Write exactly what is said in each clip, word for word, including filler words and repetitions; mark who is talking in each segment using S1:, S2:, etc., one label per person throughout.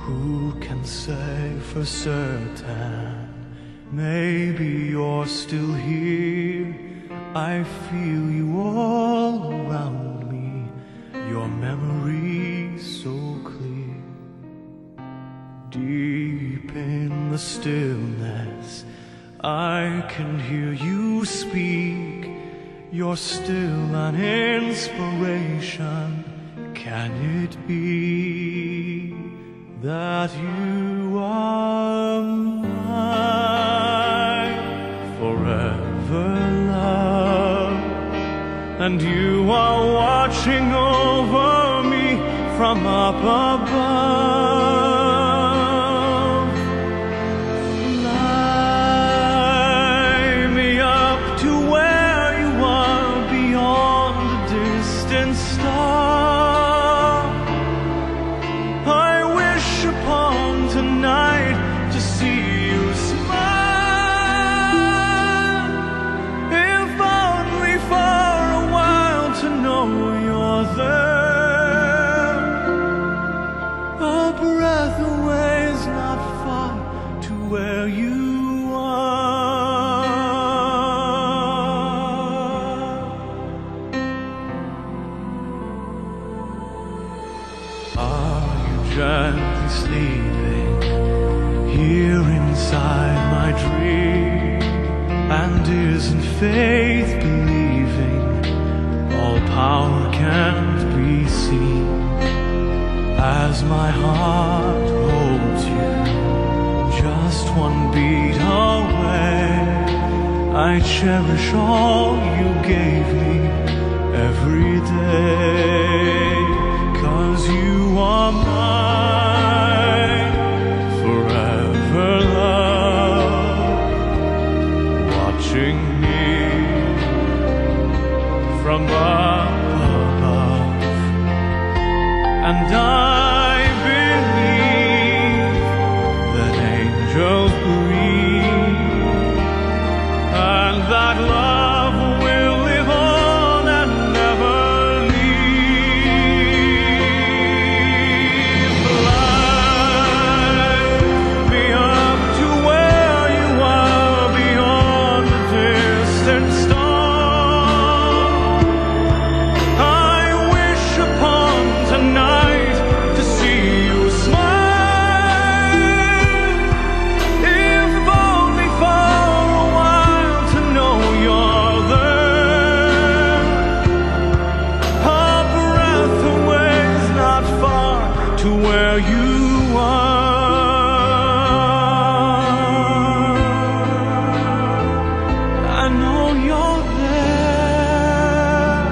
S1: Who can say for certain? Maybe you're still here. I feel you all around me, your memory so clear. Deep in the stillness, I can hear you speak. You're still an inspiration. Can it be that you are mine forever, love? And you are watching over me from up above. Fly me up to where you are, beyond the distant star. I wish upon tonight to see you smile, if only for a while to know you're there. A breath away is not far to where you are. Are you gently sleeping here inside my dream? And isn't faith believing all power can't be seen? As my heart holds you just one beat away, I cherish all you gave me every day. 'Cause you are mine forever, love, watching me from above. And I believe that angels breathe, and that love will live on and never leave. Fly me up to where you are, beyond the distant star. I wish upon tonight to see you smile, if only for a while to know you're there. A breath away is not far to where you are. I know you're there.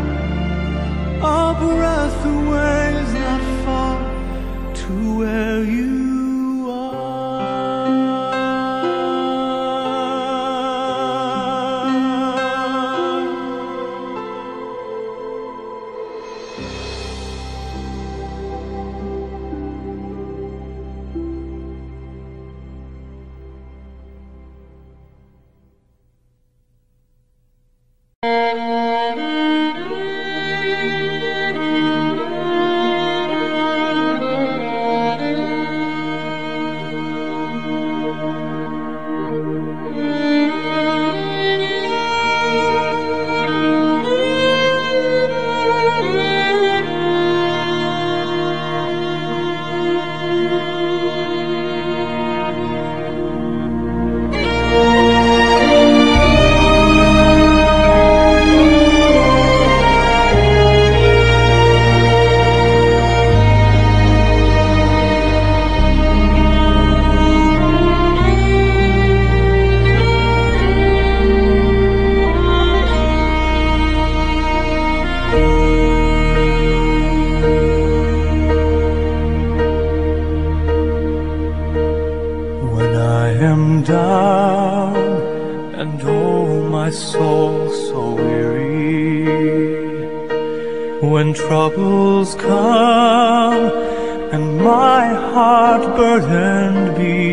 S1: A breath away is not far to where you down, and oh, my soul so weary. When troubles come and my heart burdened be,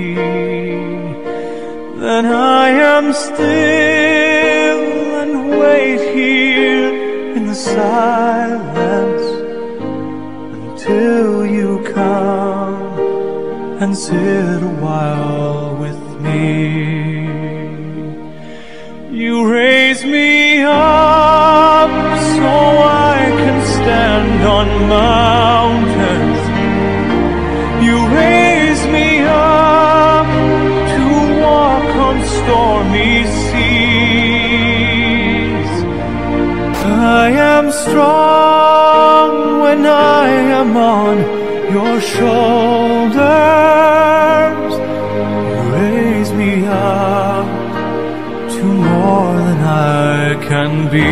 S1: then I am still and wait here in the silence until you come. and sit a while with me. You raise me up so I can stand on mountains. You raise me up to walk on stormy seas. I am strong when I am on your shoulders. You raise me up to more than I can be.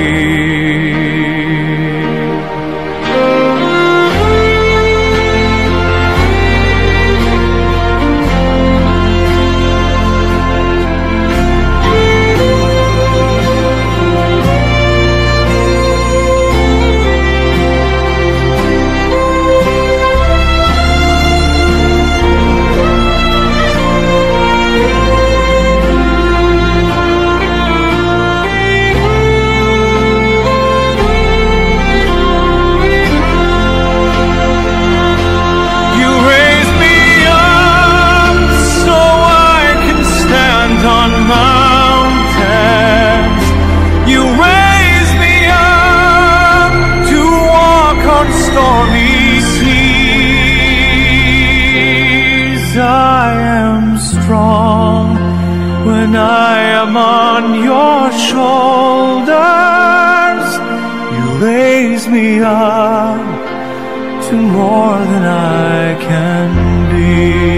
S1: I am strong when I am on your shoulders. You raise me up to more than I can be.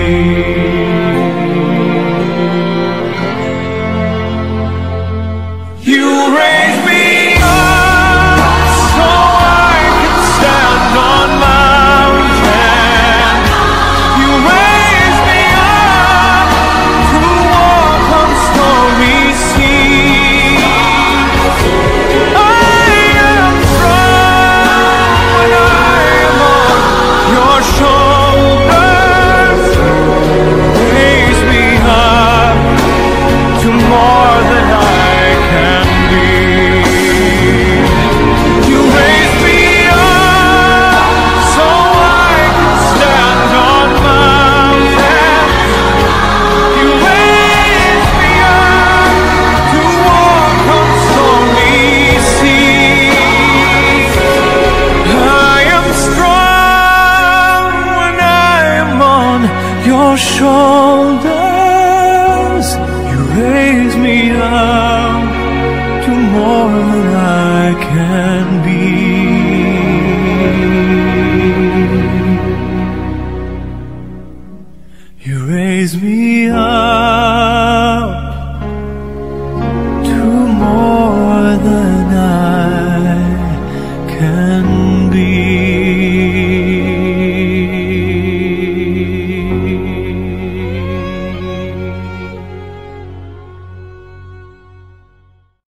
S1: You raise me up so I can stand on mountains. You raise me up to walk on stormy seas. I am strong when I am on your shoulders. Raise me up to more than I can be. You raise me up so I can stand on mountains. You raise me up to walk on stormy seas. I am strong when I am on your shoulders. You raise me up to more than I can be. You raise me up